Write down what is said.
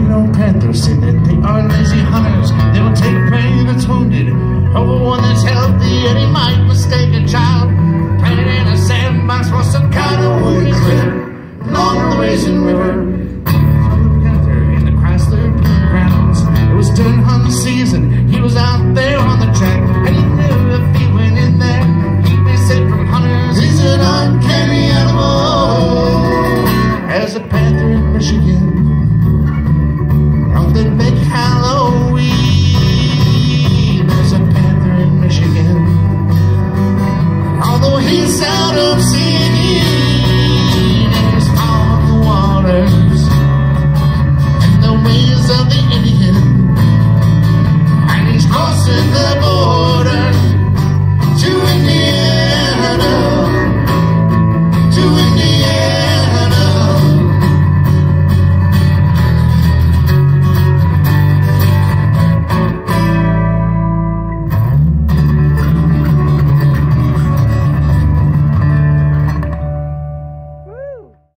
know Panther said that they are lazy hunters. They will take prey that's wounded over one that's healthy, and he might mistake a child planted in a sandbox for some kind of wounded critter along the racing river. In the Chrysler grounds, it was during hunting season. He was out there on the track, and he knew if he went in there, he'd be safe from hunters. He's an uncanny animal as a panther in Michigan. Out there